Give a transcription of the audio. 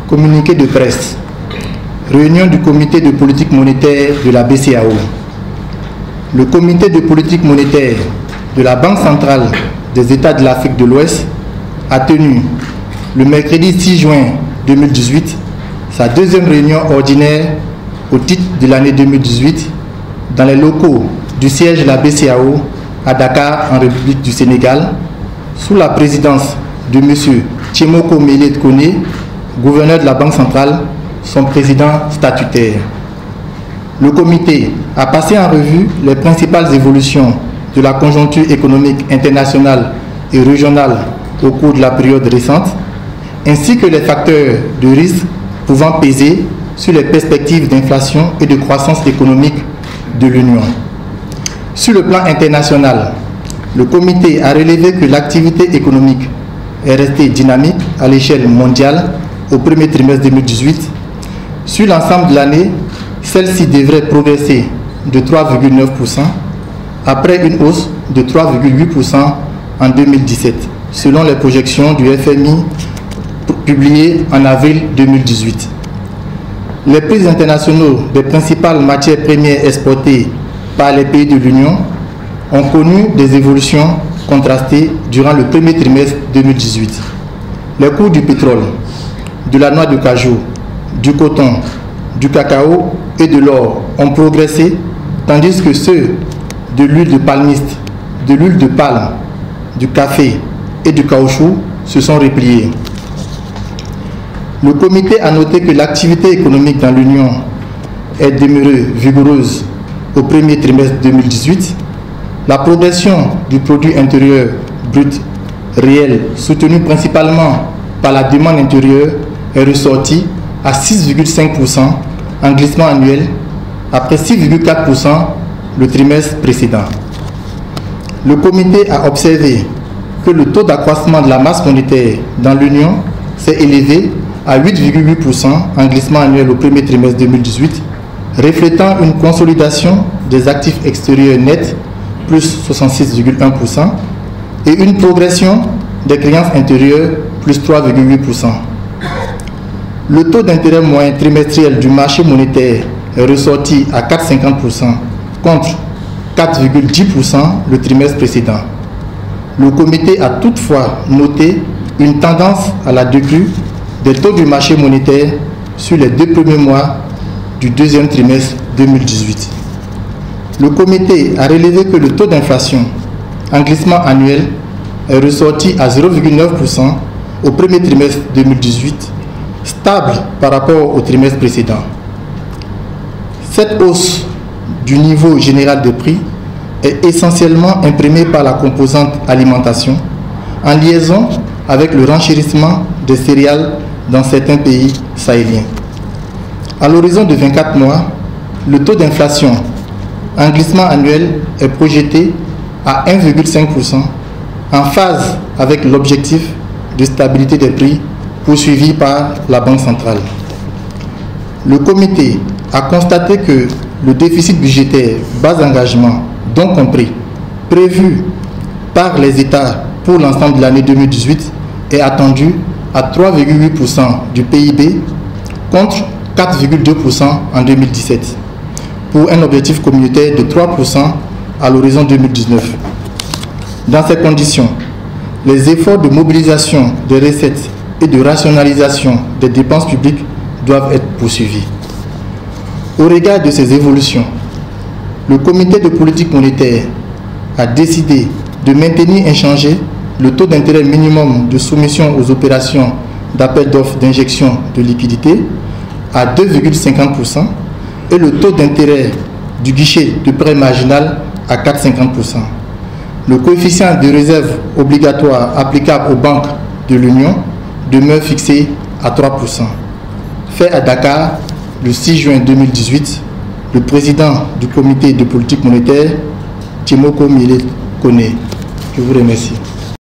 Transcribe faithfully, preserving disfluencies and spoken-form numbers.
Communiqué de presse. Réunion du comité de politique monétaire de la B C E A O. Le comité de politique monétaire de la Banque centrale des États de l'Afrique de l'Ouest a tenu le mercredi six juin deux mille dix-huit sa deuxième réunion ordinaire au titre de l'année deux mille dix-huit dans les locaux du siège de la B C E A O à Dakar en République du Sénégal sous la présidence de M. Tchémoko Mélie Koné, gouverneur de la Banque centrale, son président statutaire. Le comité a passé en revue les principales évolutions de la conjoncture économique internationale et régionale au cours de la période récente, ainsi que les facteurs de risque pouvant peser sur les perspectives d'inflation et de croissance économique de l'Union. Sur le plan international, le comité a relevé que l'activité économique est restée dynamique à l'échelle mondiale au premier trimestre deux mille dix-huit. Sur l'ensemble de l'année, celle-ci devrait progresser de trois virgule neuf pour cent après une hausse de trois virgule huit pour cent en deux mille dix-sept, selon les projections du F M I publiées en avril deux mille dix-huit. Les prix internationaux des principales matières premières exportées par les pays de l'Union ont connu des évolutions contrastées durant le premier trimestre deux mille dix-huit. Les cours du pétrole, de la noix de cajou, du coton, du cacao et de l'or ont progressé, tandis que ceux de l'huile de palmiste, de l'huile de palme, du café et du caoutchouc se sont repliés. Le comité a noté que l'activité économique dans l'Union est demeurée vigoureuse au premier trimestre deux mille dix-huit. La progression du produit intérieur brut réel, soutenue principalement par la demande intérieure, est ressortie à six virgule cinq pour cent en glissement annuel, après six virgule quatre pour cent le trimestre précédent. Le comité a observé que le taux d'accroissement de la masse monétaire dans l'Union s'est élevé à huit virgule huit pour cent en glissement annuel au premier trimestre deux mille dix-huit, reflétant une consolidation des actifs extérieurs nets, plus soixante-six virgule un pour cent, et une progression des créances intérieures, plus trois virgule huit pour cent. Le taux d'intérêt moyen trimestriel du marché monétaire est ressorti à quatre virgule cinquante pour cent contre quatre virgule dix pour cent le trimestre précédent. Le comité a toutefois noté une tendance à la décrue des taux du marché monétaire sur les deux premiers mois du deuxième trimestre deux mille dix-huit. Le comité a relevé que le taux d'inflation en glissement annuel est ressorti à zéro virgule neuf pour cent au premier trimestre deux mille dix-huit, stable par rapport au trimestre précédent. Cette hausse du niveau général des prix est essentiellement imprimée par la composante alimentation, en liaison avec le renchérissement des céréales dans certains pays sahéliens. À l'horizon de vingt-quatre mois, le taux d'inflation en glissement annuel est projeté à un virgule cinq pour cent, en phase avec l'objectif de stabilité des prix poursuivi par la Banque centrale. Le comité a constaté que le déficit budgétaire bas engagement, donc compris, prévu par les États pour l'ensemble de l'année deux mille dix-huit est attendu à trois virgule huit pour cent du P I B contre quatre virgule deux pour cent en deux mille dix-sept, pour un objectif communautaire de trois pour cent à l'horizon deux mille dix-neuf. Dans ces conditions, les efforts de mobilisation des recettes et de rationalisation des dépenses publiques doivent être poursuivis. Au regard de ces évolutions, le comité de politique monétaire a décidé de maintenir inchangé le taux d'intérêt minimum de soumission aux opérations d'appel d'offres d'injection de liquidités à deux virgule cinquante pour cent et le taux d'intérêt du guichet de prêt marginal à quatre virgule cinquante pour cent. Le coefficient de réserve obligatoire applicable aux banques de l'Union demeure fixé à trois pour cent. Fait à Dakar le six juin deux mille dix-huit, le président du comité de politique monétaire, Tchémoko Mélie Koné. Je vous remercie.